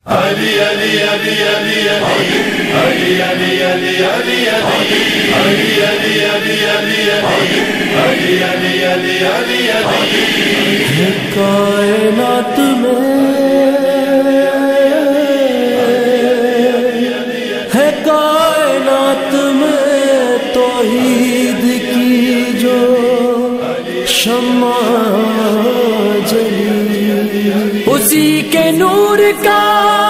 علی علی علی علی علی علی علی علی علی علی علی علی علی علی علی علی علی علی ہے کائنات میں، ہے کائنات میں توحید کی جو شمع جلی، اسی کے نور کا،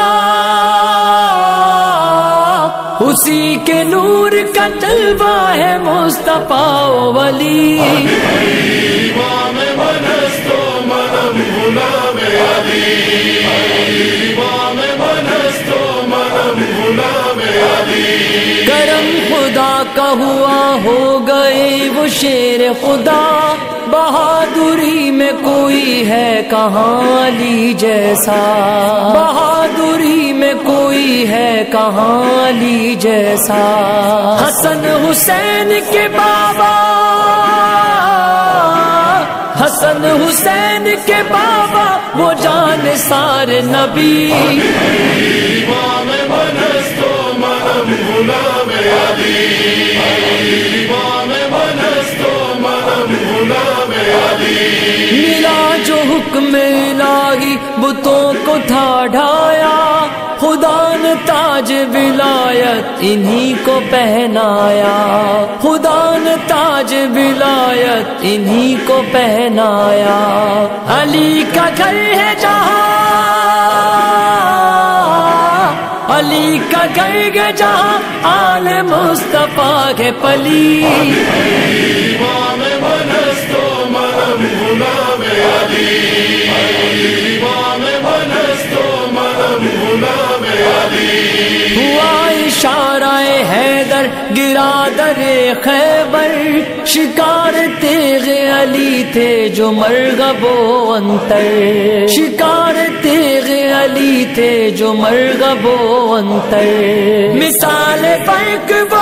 اسی کے نور کا جلوہ ہے مصطفیٰ ولی۔ امام منست و منم غلام علی، امام منست و منم غلام علی۔ کرم خدا کا ہوا ہو گئے وہ شیر خدا، بہادری میں کوئی ہے کہاں علی جیسا، بہادری میں کوئی ہے کہاں علی جیسا۔ حسن حسین کے بابا، حسن حسین کے بابا وہ جان سار نبی۔ امام منست و منم غلام علی، امام منست و منم غلام علی۔ ملا جو حکم الہی بتوں کو تھا ڈھایا، خدا نے تاج ولایت انہی کو پہنایا، خدا نے تاج ولایت انہی کو پہنایا۔ علی کا گھر ہے جہاں، علی کا گھر ہے جہاں آل مصطفیٰ کے پلی۔ امام منست و منم غلام علی، امام منست و منم غلام علی۔ ہوا اشارہ حیدر گرا در خیبر، شکار تیغ علی تھے جو مرغب و انتر، شکار تیغ علی تھے جو مرغب و انتر۔ مثال فرق وہ،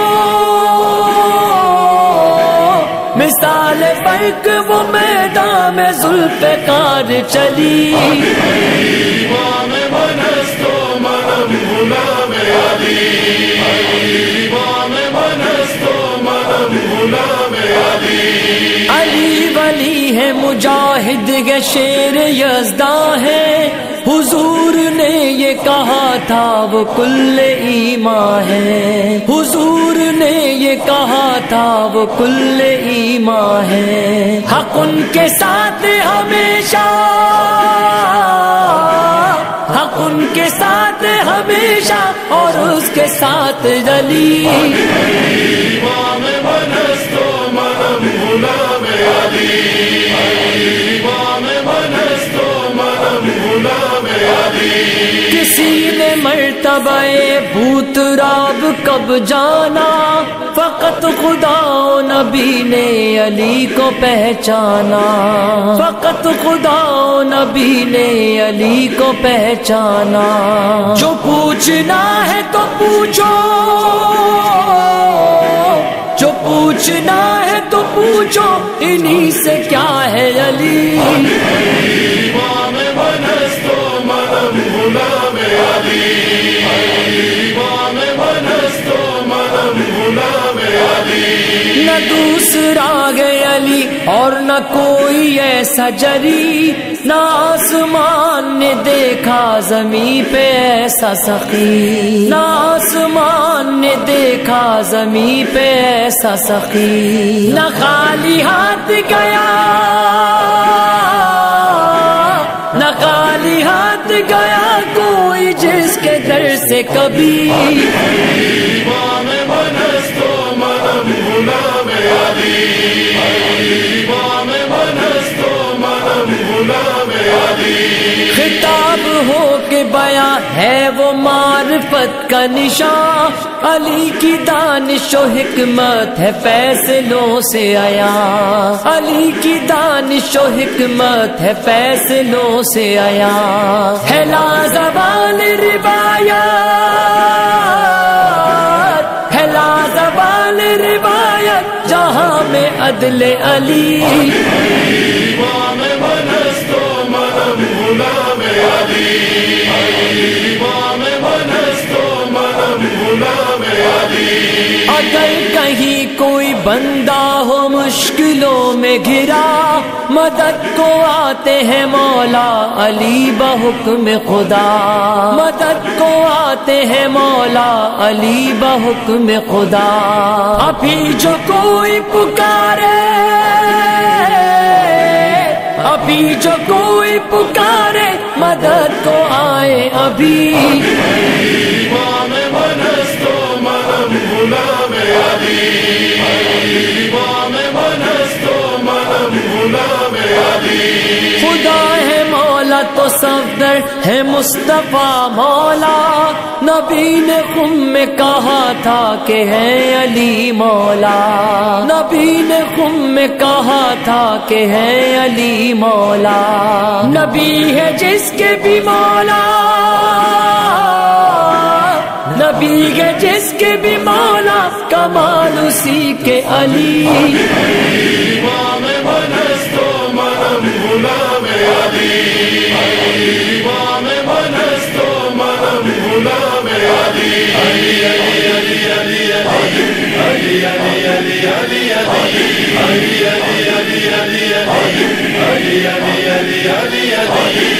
مثال فرق وہ میدان میں ذوالفقار چلی۔ امام منست و منم غلام علی، امام منست و منم غلام علی۔ علی ولی ہے مجاہد کے شیر یزداں ہے، حضور نے یہ کہا تھا وہ کل ایمان ہے، حضور نے یہ کہا تھا وہ کل ایمان ہے۔ حق ان کے ساتھ ہمیشہ، حق ان کے ساتھ ہمیشہ اور اس کے ساتھ علی۔ امام منست و منم غلام علی، امام منست و منم غلام علی۔ کسی نے مرتبہ بھوت راب کب جانا، فقط خدا و نبی نے علی کو پہچانا، فقط خدا و نبی نے علی کو پہچانا۔ جو پوچھنا ہے تو پوچھو، جو پوچھنا ہے تو پوچھو، انہی سے کیا ہے علی۔ امام منست و منم غلام علی، امام منست و منم غلام علی۔ نہ دوسرا گئے علی اور نہ کوئی ایسا جری، نہ آسمان نے دیکھا زمین پہ ایسا سخی، نہ آسمان نے دیکھا زمین پہ ایسا سخی۔ نہ خالی ہاتھ گیا، نہ خالی ہاتھ گیا کوئی جس کے در سے کبھی۔ امام منست و منم غلام علی، امام منست و منم غلام علی۔ خطاب ہو کے بیاں ہے وہ معرفت کا نشان، علی کی دانش و حکمت ہے فیصلوں سے آیا، علی کی دانش و حکمت ہے فیصلوں سے آیا۔ ہے لازوال روایت، ہے لازوال روایت جہاں میں عدل علی۔ امام منست و منم غلام علی، اگر کہیں کوئی بندہ ہو مشکلوں میں گھرا، مدد کو آتے ہیں مولا علی بحکم خدا، مدد کو آتے ہیں مولا علی بحکم خدا۔ ابھی جو کوئی پکارے، ابھی جو کوئی پکارے، مدد کو آئے ابھی۔ خدا ہے مولا تو صفدر ہے مصطفیٰ مولا، نبی نے خم میں کہا تھا کہ ہے علی مولا، نبی نے خم میں کہا تھا کہ ہے علی مولا۔ نبی ہے جس کے بھی مولا، نبی ہے جس کے بھی مولا، کمال اسی کے علی۔ علی